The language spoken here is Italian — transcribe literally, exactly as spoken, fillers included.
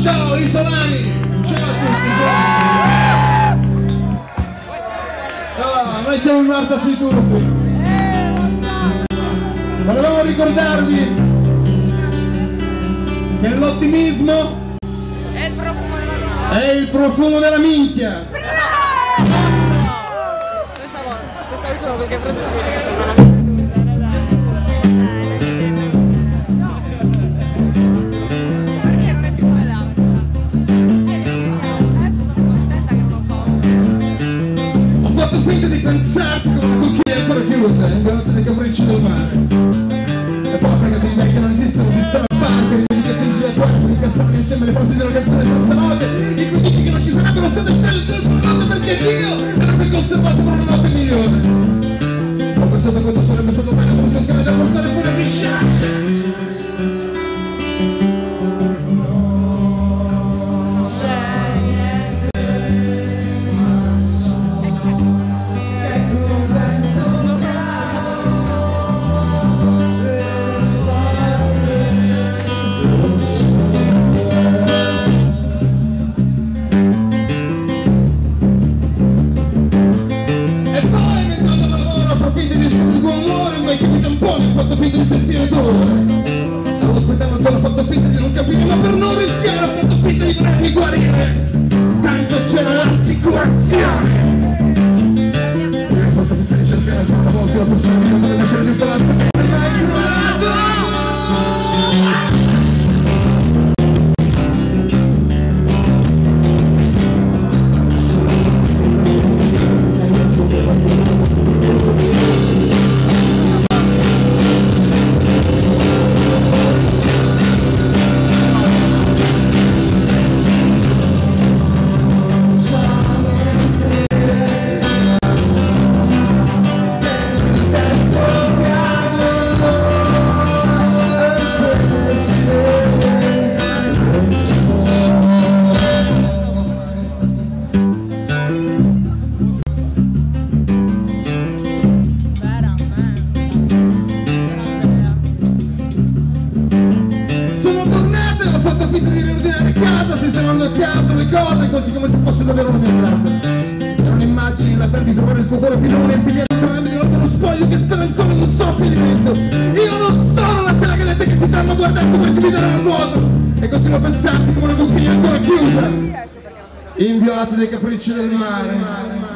Ciao isolani! Ciao a tutti isolani! Oh, noi siamo in Marta sui tubi. Volevamo ricordarvi che l'ottimismo è il profumo della è il profumo della minchia. Questa volta, questa volta sono perché prendo finta di pensarti come una cucchiaia ancora chiusa, inviolata dai capricci del mare. Le porte che ti che non esistono, di stare a parte, rivedi che finisci da qua, per incastrare insieme le frasi di una canzone senza note, in cui dici che non ci sarebbero state stelle il cielo di una notte perché Dio l'avrebbe conservato per una notte migliore. Ho pensato quanto sarebbe stato bello appunto il cane da portare fuori a misciarsi. Ho fatto finta di sentire dolore, stavo aspettando, ho fatto finta di non capire, ma per non rischiare ho fatto finta di volermi guarire, tanto c'era l'assicurazione. Ho fatto finta di cercare ancora una volta la persona che non doveva essere di un palazzo che non mi ha ignorato. Quasi come se fosse davvero la mia casa. Erano immagini latenti di trovare il tuo cuore pilone e impigliato tra di notte uno spoglio che spera ancora in un soffio di vento. Io non sono la stella cadente che si stanno guardando precipitare nel vuoto e continuo a pensarti come una cucchiaia ancora chiusa, inviolata dai capricci del mare.